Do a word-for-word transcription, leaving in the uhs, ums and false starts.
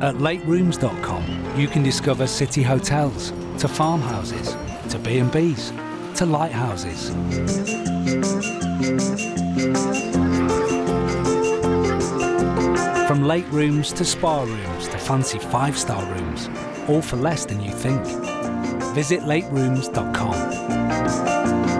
At Late Rooms dot com, you can discover city hotels, to farmhouses, to B and Bs, to lighthouses. From late rooms to spa rooms to fancy five-star rooms, all for less than you think. Visit Late Rooms dot com.